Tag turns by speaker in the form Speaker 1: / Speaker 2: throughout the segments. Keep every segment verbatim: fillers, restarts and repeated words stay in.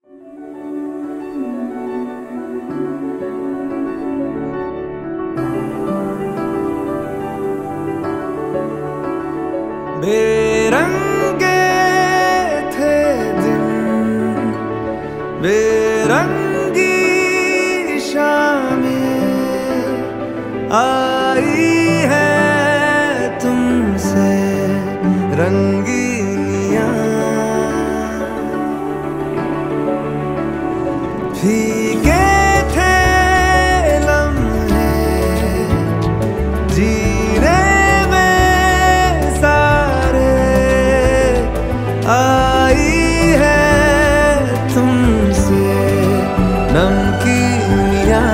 Speaker 1: बेरंगे थे दिन, बेरंगी शामें आई है तुमसे रंगीनियां, फीके थे लम्हे जीने आई है तुमसे नमकीनियां,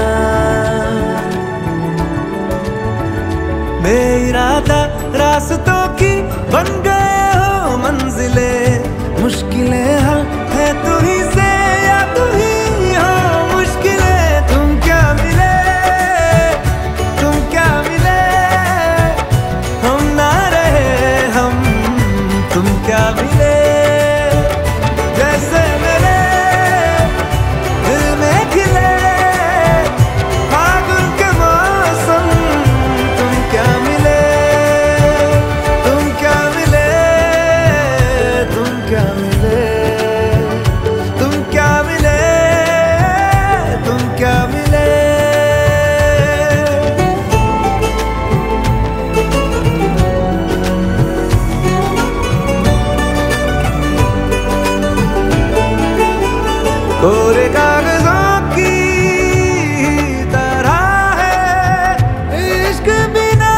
Speaker 1: बेइरादा रास्तों की बन गए हो मंजिले, मुश्किलें हल है तू ही से या तू ही हो मुश्किलें। तुम क्या मिले, तुम क्या मिले, हम ना रहे हम, तुम क्या मिले जैसे मेरे दिल में खिले फागुन के मौसम। तुम क्या मिले, तुम क्या मिले, तुम क्या मिले, तुम क्या मिले, तुम क्या मिले। कोरे कागजों की तरह है इश्क बिना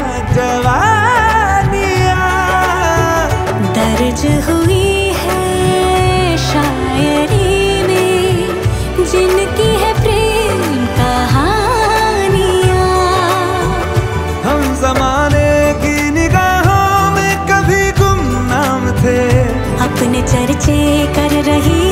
Speaker 1: जवानियां,
Speaker 2: दर्ज हुई है शायरी में जिनकी है प्रेम कहानियां।
Speaker 1: हम जमाने की निगाहों में कभी गुमनाम थे,
Speaker 2: अपने चर्चे कर रही